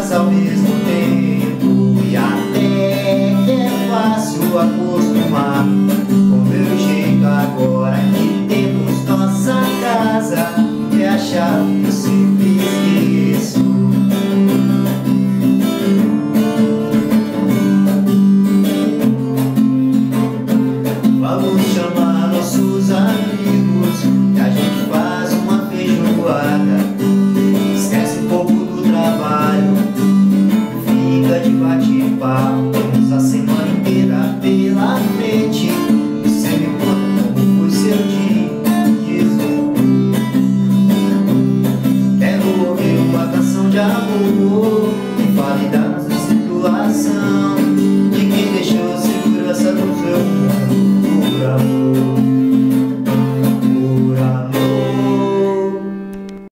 mas ao mesmo tempo, e até que é fácil acostumar com meu jeito agora que temos nossa casa, é a chave do seu